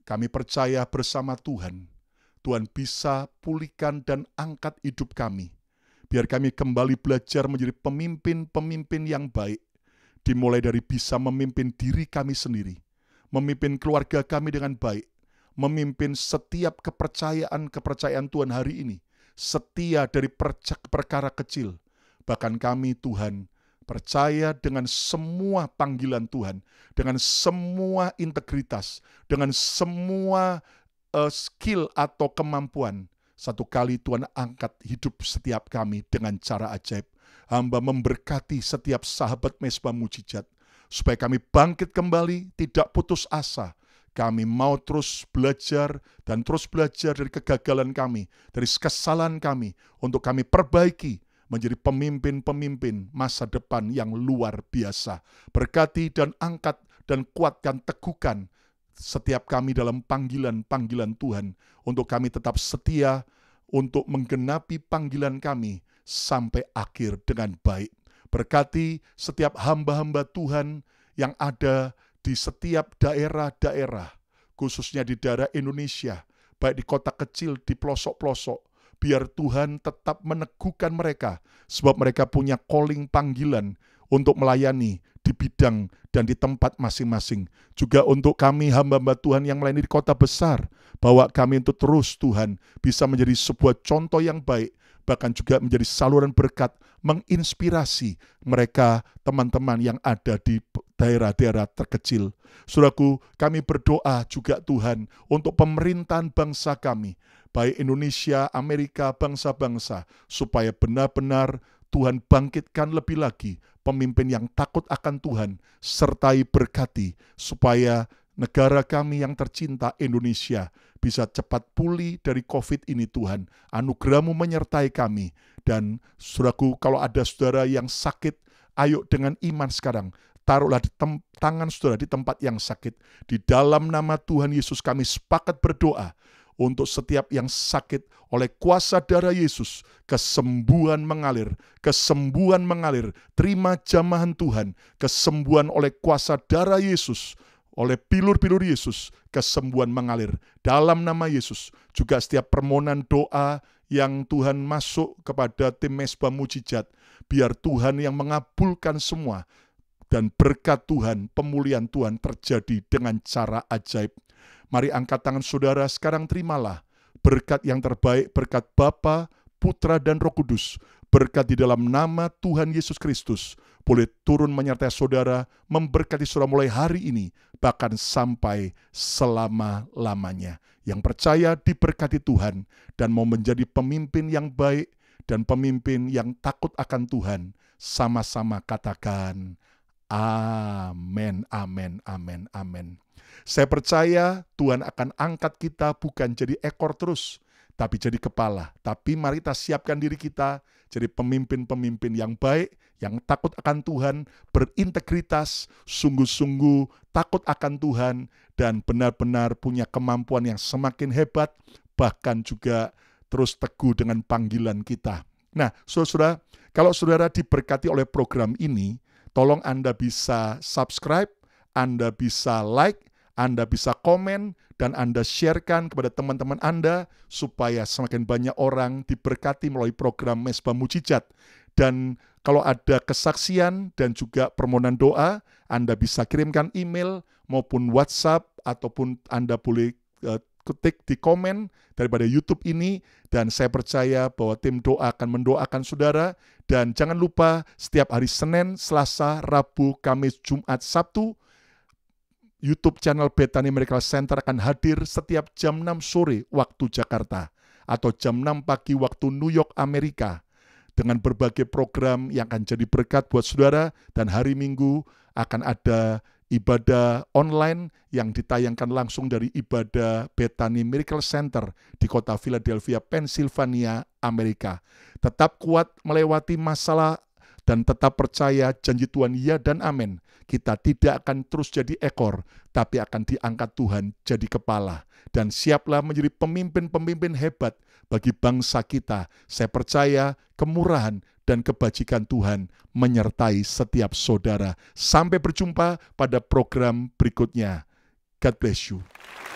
D: Kami percaya bersama Tuhan, Tuhan bisa pulihkan dan angkat hidup kami. Biar kami kembali belajar menjadi pemimpin-pemimpin yang baik, dimulai dari bisa memimpin diri kami sendiri, memimpin keluarga kami dengan baik, memimpin setiap kepercayaan-kepercayaan Tuhan hari ini, setia dari perkara kecil. Bahkan kami Tuhan percaya dengan semua panggilan Tuhan, dengan semua integritas, dengan semua uh, skill atau kemampuan. Satu kali Tuhan angkat hidup setiap kami dengan cara ajaib. Hamba memberkati setiap sahabat Mesbah Mujizat, supaya kami bangkit kembali, tidak putus asa. Kami mau terus belajar dan terus belajar dari kegagalan kami, dari kesalahan kami, untuk kami perbaiki menjadi pemimpin-pemimpin masa depan yang luar biasa. Berkati dan angkat dan kuatkan, teguhkan setiap kami dalam panggilan-panggilan Tuhan, untuk kami tetap setia untuk menggenapi panggilan kami sampai akhir dengan baik. Berkati setiap hamba-hamba Tuhan yang ada di setiap daerah-daerah, khususnya di daerah Indonesia, baik di kota kecil, di pelosok-pelosok. Biar Tuhan tetap meneguhkan mereka, sebab mereka punya calling panggilan untuk melayani di bidang dan di tempat masing-masing. Juga untuk kami hamba-hamba Tuhan yang melayani di kota besar, bawa kami untuk terus Tuhan bisa menjadi sebuah contoh yang baik, bahkan juga menjadi saluran berkat, menginspirasi mereka, teman-teman yang ada di daerah-daerah terkecil. Saudaraku, kami berdoa juga Tuhan untuk pemerintahan bangsa kami, baik Indonesia, Amerika, bangsa-bangsa, supaya benar-benar Tuhan bangkitkan lebih lagi pemimpin yang takut akan Tuhan, sertai berkati, supaya negara kami yang tercinta Indonesia bisa cepat pulih dari COVID ini Tuhan. Anugerah-Mu menyertai kami. Dan saudaraku, kalau ada saudara yang sakit, ayo dengan iman sekarang, taruhlah di tem- tangan saudara di tempat yang sakit. Di dalam nama Tuhan Yesus kami sepakat berdoa untuk setiap yang sakit oleh kuasa darah Yesus. Kesembuhan mengalir, kesembuhan mengalir. Terima jamahan Tuhan, kesembuhan oleh kuasa darah Yesus. Oleh pilur-pilur Yesus, kesembuhan mengalir. Dalam nama Yesus, juga setiap permohonan doa yang Tuhan masuk kepada tim Mesbah Mujizat, biar Tuhan yang mengabulkan semua, dan berkat Tuhan, pemulihan Tuhan terjadi dengan cara ajaib. Mari angkat tangan saudara, sekarang terimalah berkat yang terbaik, berkat Bapa, Putra, dan Roh Kudus. Berkat di dalam nama Tuhan Yesus Kristus boleh turun menyertai saudara, memberkati saudara mulai hari ini, bahkan sampai selama-lamanya. Yang percaya diberkati Tuhan dan mau menjadi pemimpin yang baik dan pemimpin yang takut akan Tuhan, sama-sama katakan amin, amin, amin, amin. Saya percaya Tuhan akan angkat kita bukan jadi ekor terus, tapi jadi kepala. Tapi mari kita siapkan diri kita jadi pemimpin-pemimpin yang baik, yang takut akan Tuhan, berintegritas, sungguh-sungguh takut akan Tuhan, dan benar-benar punya kemampuan yang semakin hebat, bahkan juga terus teguh dengan panggilan kita. Nah, saudara, kalau saudara diberkati oleh program ini, tolong Anda bisa subscribe, Anda bisa like, Anda bisa komen, dan Anda sharekan kepada teman-teman Anda, supaya semakin banyak orang diberkati melalui program Mesbah Mujizat. Dan kalau ada kesaksian dan juga permohonan doa, Anda bisa kirimkan email maupun WhatsApp, ataupun Anda boleh uh, ketik di komen daripada YouTube ini, dan saya percaya bahwa tim doa akan mendoakan saudara. Dan jangan lupa setiap hari Senin, Selasa, Rabu, Kamis, Jumat, Sabtu, YouTube channel Bethany Miracle Center akan hadir setiap jam enam sore waktu Jakarta atau jam enam pagi waktu New York, Amerika, dengan berbagai program yang akan jadi berkat buat saudara. Dan hari Minggu akan ada ibadah online yang ditayangkan langsung dari ibadah Bethany Miracle Center di kota Philadelphia, Pennsylvania, Amerika. Tetap kuat melewati masalah dan tetap percaya janji Tuhan ya dan amin. Kita tidak akan terus jadi ekor, tapi akan diangkat Tuhan jadi kepala. Dan siaplah menjadi pemimpin-pemimpin hebat bagi bangsa kita. Saya percaya kemurahan dan kebajikan Tuhan menyertai setiap saudara. Sampai berjumpa pada program berikutnya. God bless you.